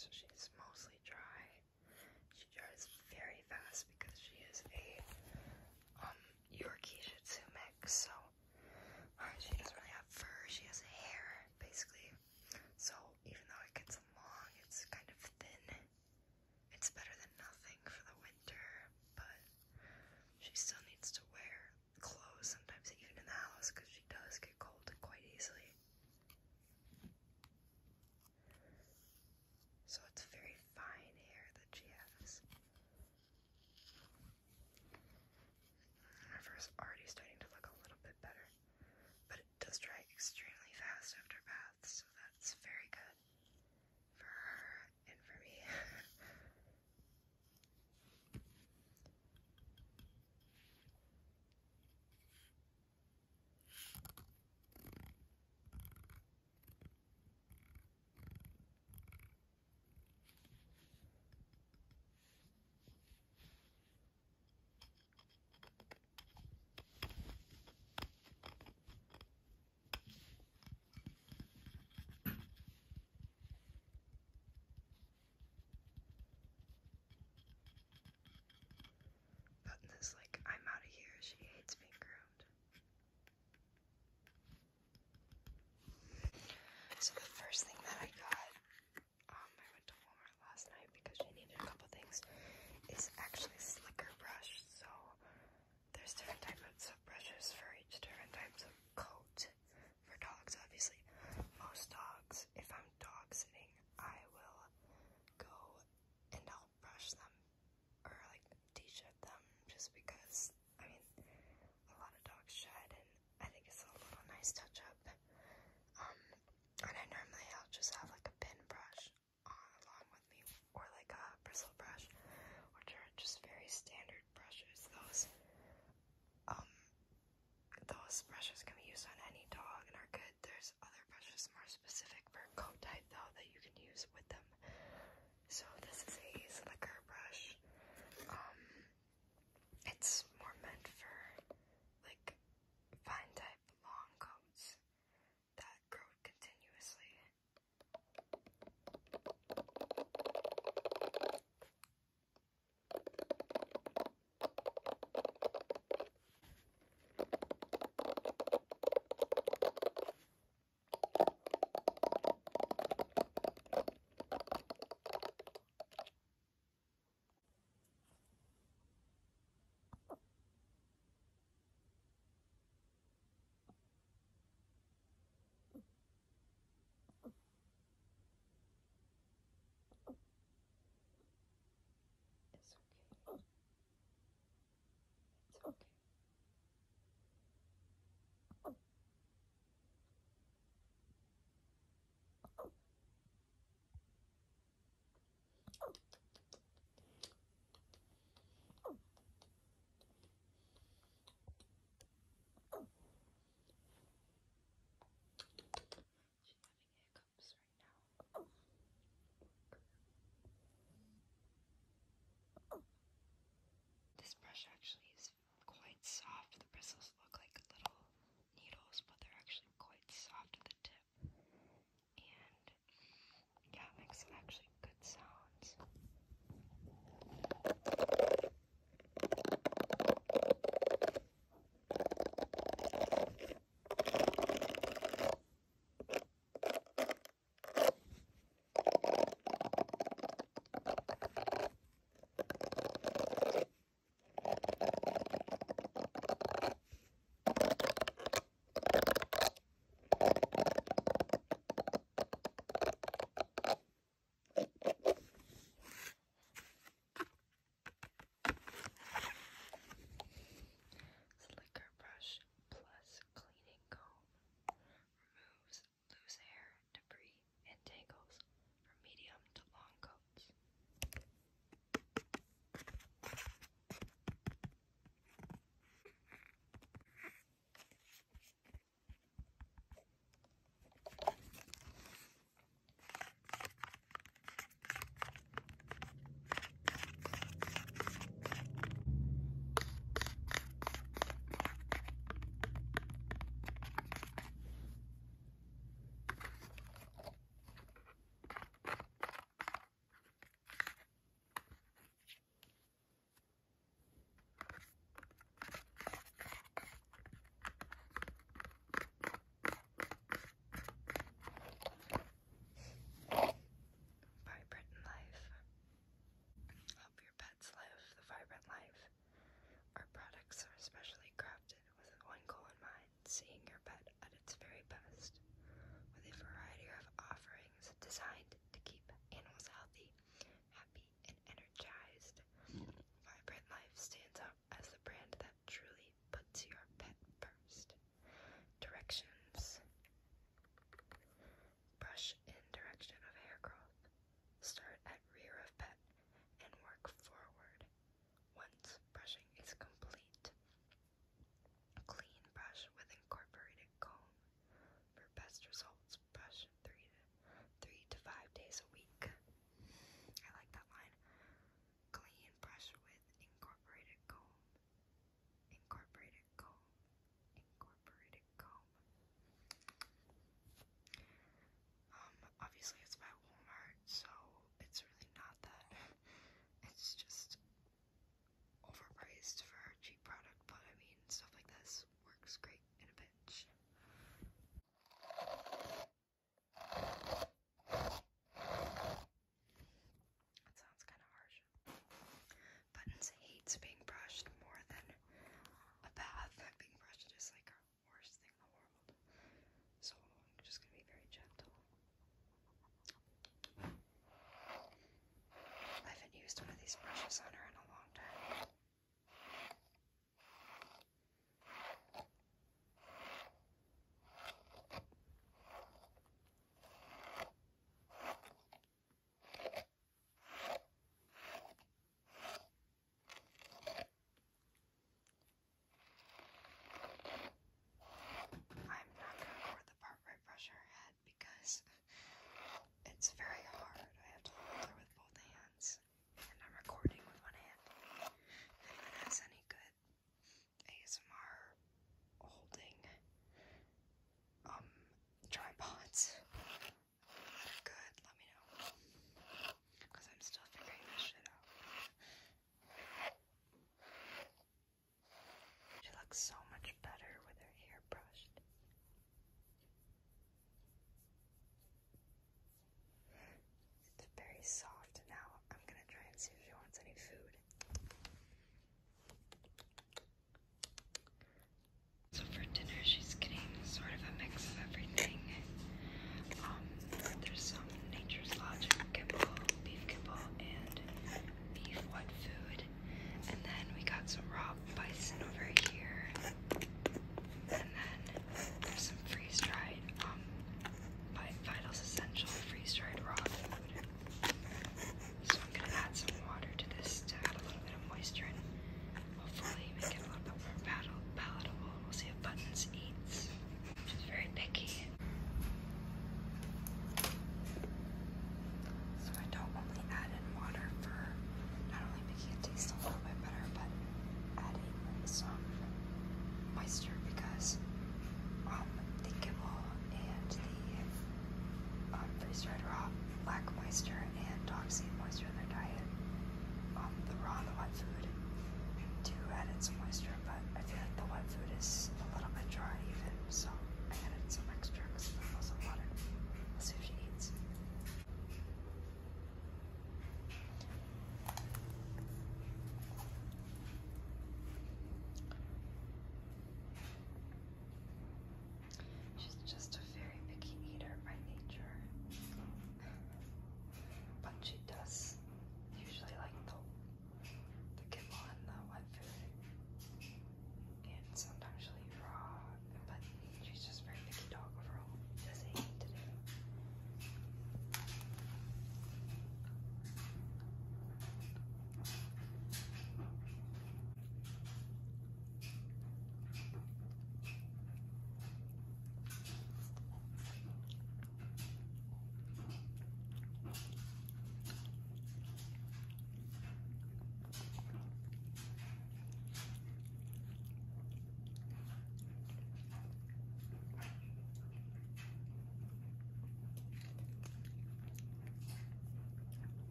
so she's mostly dry. She dries very fast because she is a Yorkie Shih-Tzu mix, so she doesn't really have fur. She has hair, basically. So even though it gets long, it's kind of thin. It's better than nothing for the winter, but she still needs to wear clothes sometimes, even in the house, because she does get cold quite easily. So it's very fine hair that she has. Her fur is already starting to look a little bit better, but it does dry extremely fast after baths, so that's very good for her and for me. Button is like, I'm out of here. She hates being groomed. So the first thing that I got, I went to Walmart last night because she needed a couple things, is actually a slicker brush. So there's different types of brushes for each different types of coat. For dogs, obviously. Most dogs, if I'm dog sitting, I will go and I'll brush them or like de-shed them, just because, I mean, a lot of dogs shed, and I think it's a little nice touch up. And I'll just have like a pin brush along with me, or like a bristle brush, which are just very standard brushes. Those brushes can be used on any dog and are good. There's other brushes more specific for coat type though that you can use with them. So this is a slicker brush. It's more meant for like fine type long coats that grow continuously. looks great in a pinch. That sounds kind of harsh. Buttons hates being brushed more than a bath. Being brushed is like the worst thing in the world. So I'm just gonna be very gentle. I haven't used one of these brushes on her in a long time.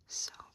So